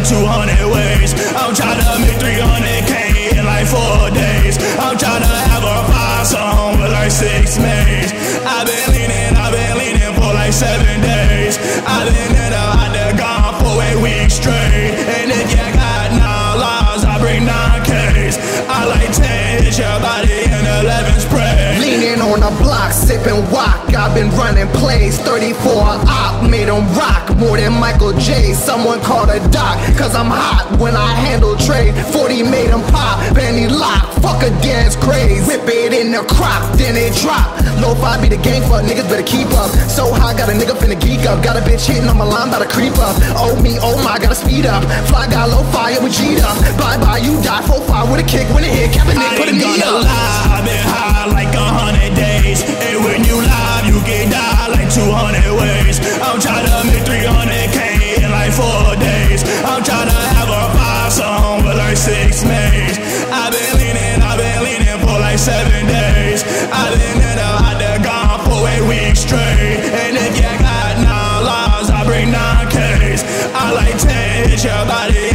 200 ways. I'm trying to make 300K in like 4 days. I'm trying to have a possum with like 6 maids. I've been leaning for like 7 days. I've been in out there gone for 8 weeks straight. And if you got 9 lives, I bring 9 Ks. I like 10 hit your body and 11 spray. Leaning on the block, sipping wok. I've been running plays, 34 op, made them rock more than Michael J. Someone called a doc, cause I'm hot when I handle trade. 40 made them pop, Benny lock, fuck a dance craze. Whip it in the crop, then it drop. Lo-fi be the game, fuck niggas better keep up. So high, got a nigga finna geek up. Got a bitch hitting on my line, bout to creep up. Oh me, oh my, gotta speed up. Fly guy, low fire with G'd up. Bye bye, you die, 4-5 with a kick when it hit. Kaepernick, put a knee up. I've been high like 100 days. And when you live, you get die like 200 ways. I'm trying to make 300K in like 4 days. I'm trying to have a possum with like 6 maids. I've been leaning for like 7 days. I've been in out there gone for 8 weeks straight. And if you got 9 lives, I bring 9 Ks. I like 10 hit your body